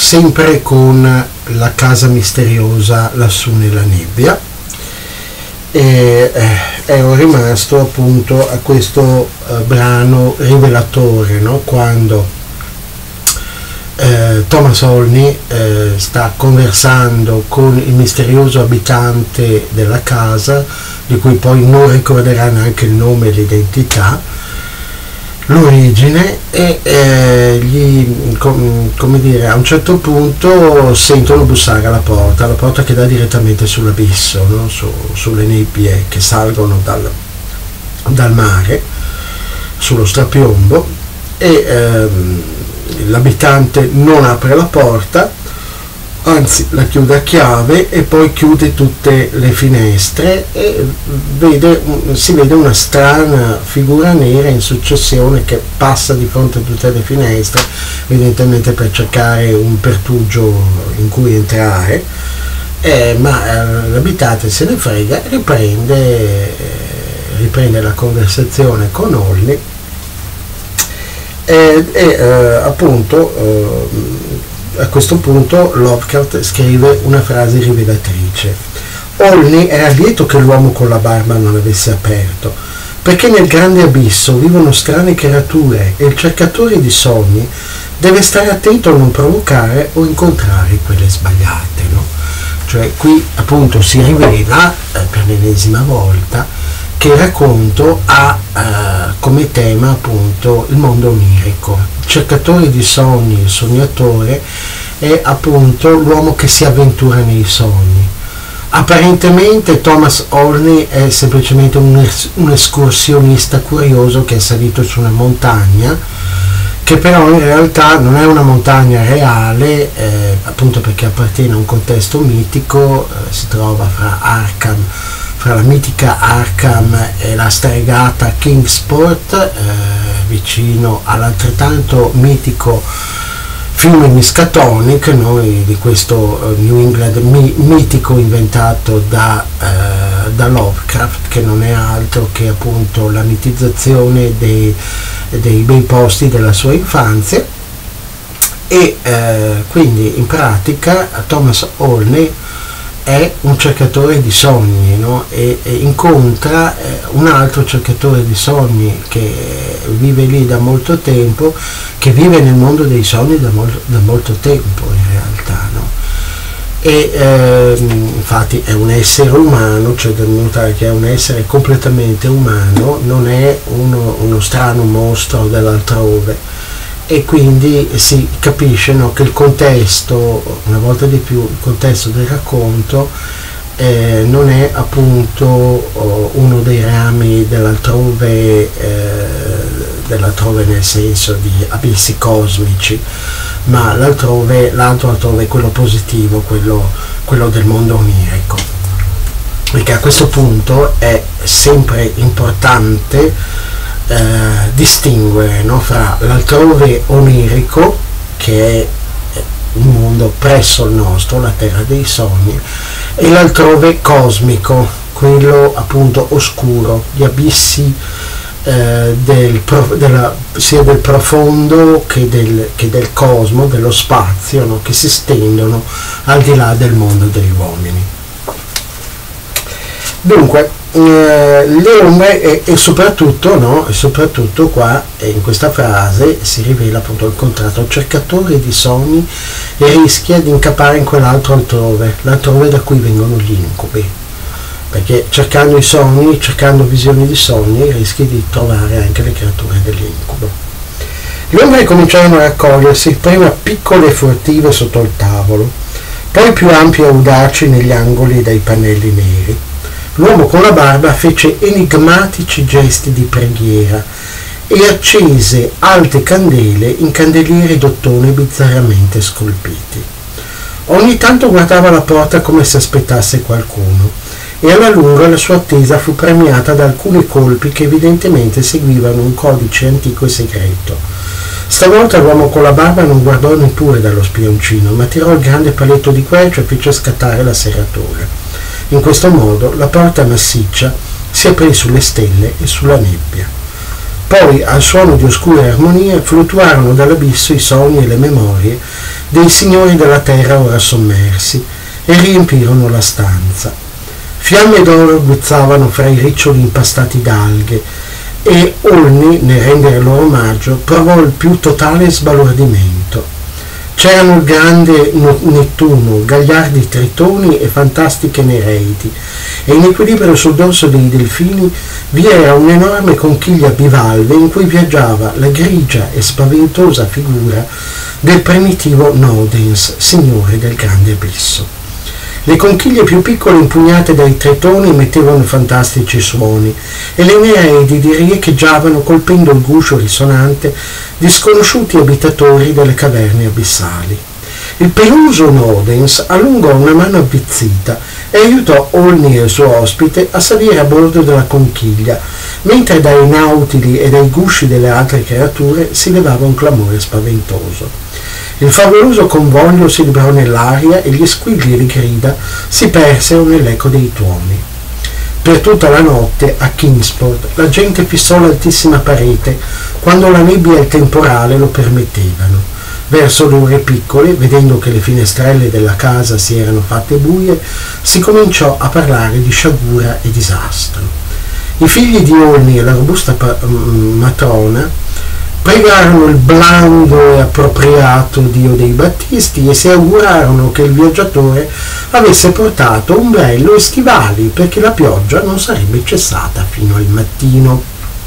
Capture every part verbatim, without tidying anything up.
sempre con la casa misteriosa lassù nella nebbia, e eh, ero rimasto appunto a questo eh, brano rivelatore, no? Quando eh, Thomas Olney eh, sta conversando con il misterioso abitante della casa, di cui poi non ricorderà neanche il nome e l'identità, l'origine, e eh, gli, com, come dire, a un certo punto sentono bussare alla porta, la porta che dà direttamente sull'abisso, no? Su, sulle nebbie che salgono dal, dal mare, sullo strapiombo, e ehm, l'abitante non apre la porta, anzi la chiude a chiave e poi chiude tutte le finestre, e vede, si vede una strana figura nera in successione che passa di fronte a tutte le finestre, evidentemente per cercare un pertugio in cui entrare, eh, ma eh, l'abitante se ne frega e riprende, eh, riprende la conversazione con Olney, e, e eh, appunto eh, a questo punto Lovecraft scrive una frase rivelatrice. Olney era lieto che l'uomo con la barba non avesse aperto, perché nel grande abisso vivono strane creature e il cercatore di sogni deve stare attento a non provocare o incontrare quelle sbagliate, no? Cioè qui appunto si rivela eh, per l'ennesima volta che il racconto ha eh, come tema appunto il mondo onirico. Il cercatore di sogni, il sognatore, è appunto l'uomo che si avventura nei sogni. Apparentemente Thomas Olney è semplicemente un, es- un escursionista curioso che è salito su una montagna, che però in realtà non è una montagna reale, eh, appunto perché appartiene a un contesto mitico, eh, si trova fra Arkham, fra la mitica Arkham e la stregata Kingsport, eh, vicino all'altrettanto mitico fiume Miskatonic, noi di questo uh, New England mi- mitico inventato da, uh, da Lovecraft, che non è altro che appunto la mitizzazione dei, dei bei posti della sua infanzia. E uh, quindi in pratica Thomas Olney è un cercatore di sogni, no? e, e incontra eh, un altro cercatore di sogni che vive lì da molto tempo, che vive nel mondo dei sogni da, mol- da molto tempo in realtà, no? E eh, infatti è un essere umano, cioè da notare che è un essere completamente umano, non è uno, uno strano mostro dell'altrove. E quindi si capisce, no, che il contesto, una volta di più, il contesto del racconto eh, non è appunto oh, uno dei rami dell'altrove, eh, dell'altrove nel senso di abissi cosmici, ma l'altrove, l'altro altrove è quello positivo, quello, quello del mondo onirico. Perché a questo punto è sempre importante Eh, distinguere, no, fra l'altrove onirico, che è un mondo presso il nostro, la terra dei sogni, e l'altrove cosmico, quello appunto oscuro, gli abissi eh, del, della, sia del profondo che del, che del cosmo, dello spazio, no, che si stendono al di là del mondo degli uomini. Dunque eh, le ombre e, e soprattutto, no, e soprattutto qua in questa frase si rivela appunto il contratto: il cercatore di sogni rischia di incappare in quell'altro altrove, l'altrove da cui vengono gli incubi, perché cercando i sogni, cercando visioni di sogni, rischi di trovare anche le creature dell'incubo. Le ombre cominciarono a raccogliersi, prima piccole e furtive sotto il tavolo, poi più ampie e audaci negli angoli dai pannelli neri. L'uomo con la barba fece enigmatici gesti di preghiera e accese alte candele in candelieri d'ottone bizzarramente scolpiti. Ogni tanto guardava la porta come se aspettasse qualcuno, e alla lunga la sua attesa fu premiata da alcuni colpi che evidentemente seguivano un codice antico e segreto. Stavolta l'uomo con la barba non guardò neppure dallo spioncino, ma tirò il grande paletto di quercia e fece scattare la serratura. In questo modo la porta massiccia si aprì sulle stelle e sulla nebbia. Poi, al suono di oscure armonie, fluttuarono dall'abisso i sogni e le memorie dei signori della terra ora sommersi e riempirono la stanza. Fiamme d'oro guizzavano fra i riccioli impastati d'alghe e Olni, nel rendere loro omaggio, provò il più totale sbalordimento. C'erano il grande Nettuno, gagliardi tritoni e fantastiche nereidi, e in equilibrio sul dorso dei delfini vi era un'enorme conchiglia bivalve in cui viaggiava la grigia e spaventosa figura del primitivo Nodens, signore del grande abisso. Le conchiglie più piccole impugnate dai tritoni mettevano fantastici suoni e le nereidi riecheggiavano colpendo il guscio risonante di sconosciuti abitatori delle caverne abissali. Il peloso Nodens allungò una mano avvizzita e aiutò Olni e il suo ospite a salire a bordo della conchiglia, mentre dai nautili e dai gusci delle altre creature si levava un clamore spaventoso. Il favoloso convoglio si librò nell'aria e gli squilli e le grida si persero nell'eco dei tuoni. Per tutta la notte a Kingsport la gente fissò l'altissima parete quando la nebbia e il temporale lo permettevano. Verso le ore piccole, vedendo che le finestrelle della casa si erano fatte buie, si cominciò a parlare di sciagura e disastro. I figli di Olni e la robusta pa- matrona pregarono il blando e appropriato Dio dei Battisti e si augurarono che il viaggiatore avesse portato ombrello e stivali, perché la pioggia non sarebbe cessata fino al mattino.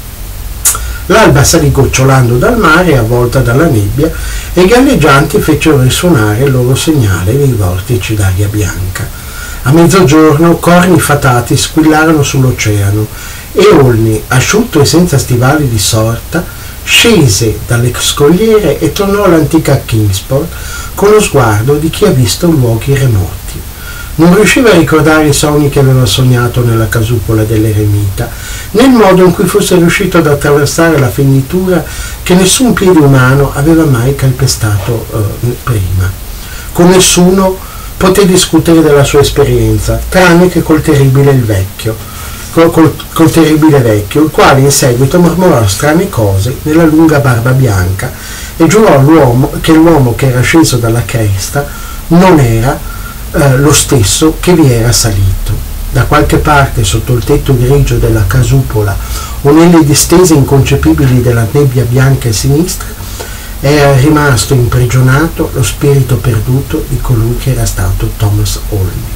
L'alba salì gocciolando dal mare, avvolta dalla nebbia, e i galleggianti fecero risuonare il loro segnale nei vortici d'aria bianca. A mezzogiorno corni fatati squillarono sull'oceano e Olni, asciutto e senza stivali di sorta, scese dalle scogliere e tornò all'antica Kingsport con lo sguardo di chi ha visto luoghi remoti. Non riusciva a ricordare i sogni che aveva sognato nella casupola dell'eremita, né il modo in cui fosse riuscito ad attraversare la fenditura che nessun piede umano aveva mai calpestato eh, prima. Con nessuno poté discutere della sua esperienza, tranne che col terribile il vecchio. Col, col, col terribile vecchio, il quale in seguito mormorò strane cose nella lunga barba bianca e giurò l'uomo, che l'uomo che era sceso dalla cresta non era eh, lo stesso che vi era salito. Da qualche parte sotto il tetto grigio della casupola o nelle distese inconcepibili della nebbia bianca e sinistra era rimasto imprigionato lo spirito perduto di colui che era stato Thomas Olney.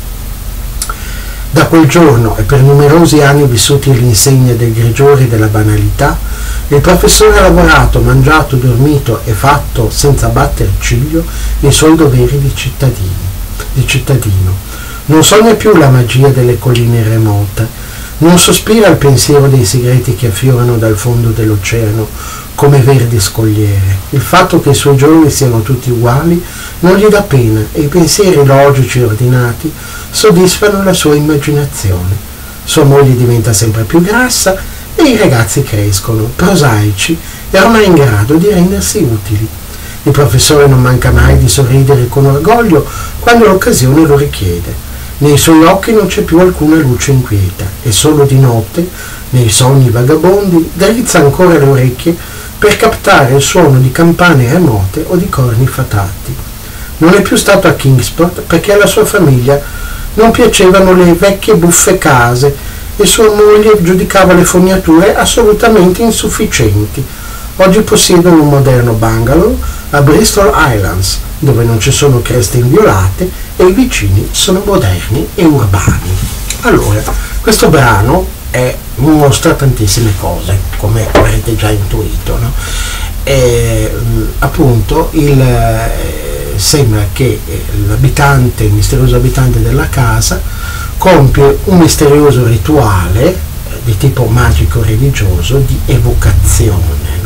Da quel giorno e per numerosi anni vissuti all'insegna del grigiore e della banalità, il professore ha lavorato, mangiato, dormito e fatto senza battere ciglio i suoi doveri di cittadino. Di cittadino. Non sogna più la magia delle colline remote, non sospira al pensiero dei segreti che affiorano dal fondo dell'oceano come verdi scogliere. Il fatto che i suoi giorni siano tutti uguali non gli dà pena e i pensieri logici e ordinati soddisfano la sua immaginazione. Sua moglie diventa sempre più grassa e i ragazzi crescono, prosaici e ormai in grado di rendersi utili. Il professore non manca mai di sorridere con orgoglio quando l'occasione lo richiede. Nei suoi occhi non c'è più alcuna luce inquieta e solo di notte, nei sogni vagabondi, drizza ancora le orecchie per captare il suono di campane remote o di corni fatati. Non è più stato a Kingsport perché alla sua famiglia non piacevano le vecchie buffe case e sua moglie giudicava le fognature assolutamente insufficienti. Oggi possiedono un moderno bungalow a Bristol Islands, dove non ci sono creste inviolate e i vicini sono moderni e urbani. Allora, questo brano è, mostra tantissime cose, come avrete già intuito, no? E, appunto, il, eh, sembra che l'abitante, il misterioso abitante della casa, compie un misterioso rituale eh, di tipo magico-religioso di evocazione, no?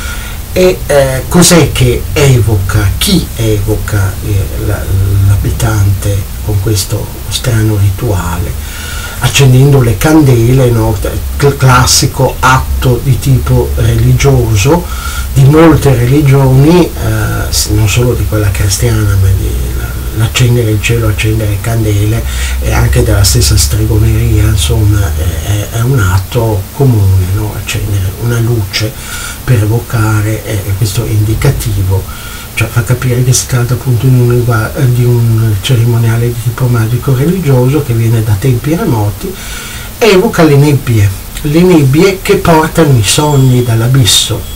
E eh, cos'è che evoca, chi evoca eh, la, l'abitante con questo strano rituale? Accendendo le candele, no? Il classico atto di tipo religioso di molte religioni, eh, non solo di quella cristiana, ma di l'accendere il cielo, accendere candele, e anche della stessa stregoneria, insomma, è, è un atto comune, no? Accendere una luce per evocare, e questo è indicativo cioè fa capire che si tratta appunto di un, di un cerimoniale di tipo magico religioso che viene da tempi remoti, evoca le nebbie, le nebbie che portano i sogni dall'abisso.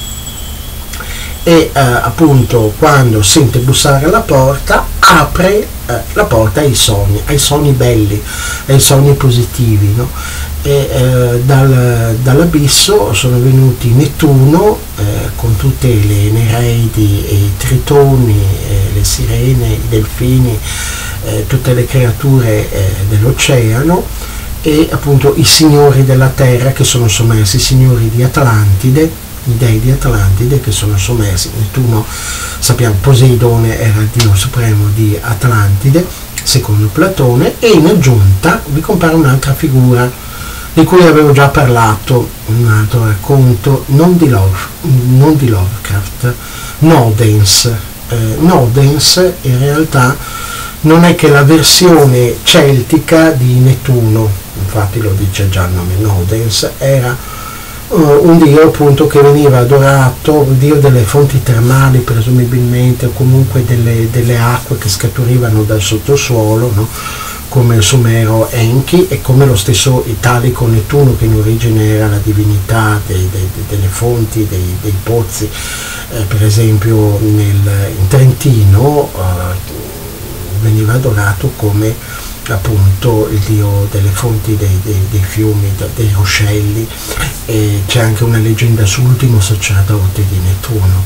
E eh, appunto quando sente bussare alla porta apre eh, la porta ai sogni, ai sogni belli, ai sogni positivi, no? E eh, dal, dall'abisso sono venuti Nettuno eh, con tutte le Nereidi e i Tritoni, eh, le Sirene, i Delfini, eh, tutte le creature eh, dell'oceano, e appunto i signori della terra che sono sommersi, i signori di Atlantide, i dei di Atlantide che sono sommersi. Nettuno, sappiamo, Poseidone era il dio supremo di Atlantide secondo Platone, e in aggiunta vi compare un'altra figura di cui avevo già parlato, un altro racconto, non di, Love, non di Lovecraft, Nodens. Eh, Nodens in realtà non è che la versione celtica di Nettuno, infatti lo dice già il nome, Nodens era un dio appunto che veniva adorato, un dio delle fonti termali presumibilmente, o comunque delle, delle acque che scaturivano dal sottosuolo, no? Come il sumero Enki, e come lo stesso italico Nettuno, che in origine era la divinità dei, dei, delle fonti, dei, dei pozzi. Eh, per esempio nel, in Trentino eh, veniva adorato come appunto il dio delle fonti, dei, dei, dei fiumi, dei ruscelli, e c'è anche una leggenda sull'ultimo sacerdote di Nettuno,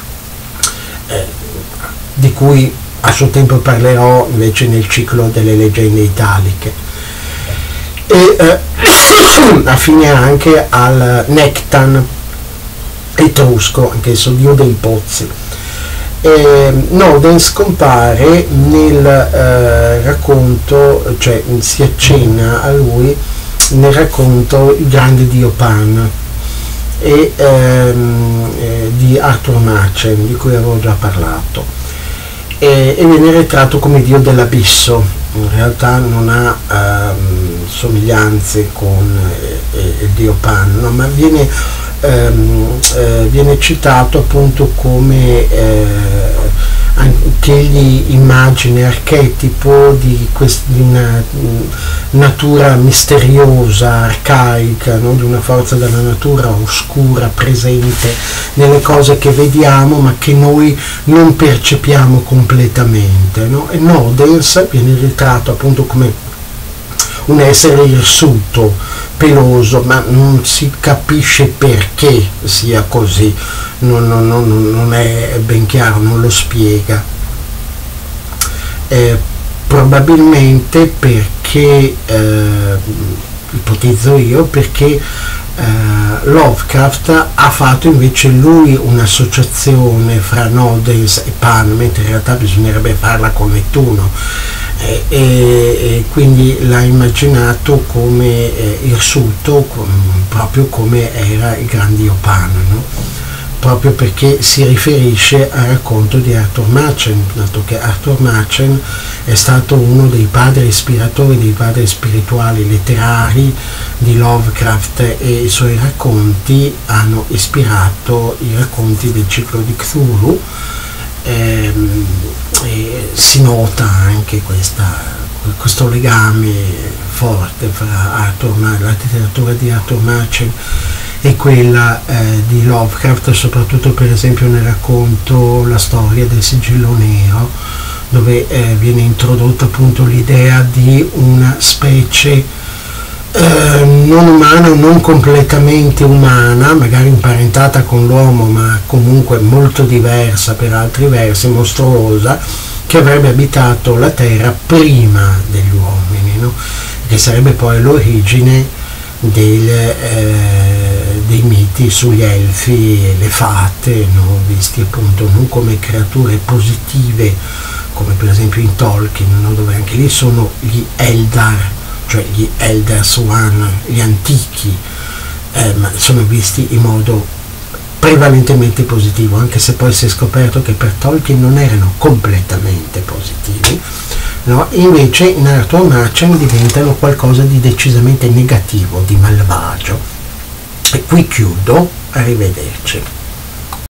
eh, di cui a suo tempo parlerò invece nel ciclo delle leggende italiche. E eh, affine anche al Nectan etrusco, anch'esso dio dei pozzi. Eh, Nodens compare nel eh, racconto, cioè si accenna a lui nel racconto Il grande dio Pan e, ehm, eh, di Arthur Machen, di cui avevo già parlato, e, e viene ritratto come dio dell'abisso. In realtà non ha ehm, somiglianze con eh, eh, il dio Pan, no, ma viene Ehm, eh, viene citato appunto come eh, anche egli immagine, archetipo di, quest- di una natura misteriosa, arcaica, no? Di una forza della natura oscura presente nelle cose che vediamo ma che noi non percepiamo completamente, no? E Nodens viene ritratto appunto come un essere irsuto, peloso, ma non si capisce perché sia così, non, non, non, non è ben chiaro, non lo spiega. Eh, probabilmente perché, eh, ipotizzo io, perché eh, Lovecraft ha fatto invece lui un'associazione fra Nodens e Pan, mentre in realtà bisognerebbe farla con Nettuno. E, e quindi l'ha immaginato come eh, irsuto, com, proprio come era il gran dio Pan, no? Proprio perché si riferisce al racconto di Arthur Machen, dato che Arthur Machen è stato uno dei padri ispiratori, dei padri spirituali letterari di Lovecraft, e i suoi racconti hanno ispirato i racconti del ciclo di Cthulhu. Ehm, e si nota anche questa, questo legame forte fra Arthur, la letteratura di Arthur Machen e quella eh, di Lovecraft, soprattutto per esempio nel racconto La storia del sigillo nero, dove eh, viene introdotta appunto l'idea di una specie Eh, non umana o non completamente umana, magari imparentata con l'uomo ma comunque molto diversa per altri versi, mostruosa, che avrebbe abitato la terra prima degli uomini, no? Che sarebbe poi l'origine del, eh, dei miti sugli elfi e le fate, no? Visti appunto non come creature positive come per esempio in Tolkien, no? Dove anche lì sono gli Eldar, cioè gli Elder Swan, gli antichi, eh, ma sono visti in modo prevalentemente positivo, anche se poi si è scoperto che per Tolkien non erano completamente positivi, no? Invece in Arthur Machen diventano qualcosa di decisamente negativo, di malvagio. E qui chiudo, arrivederci.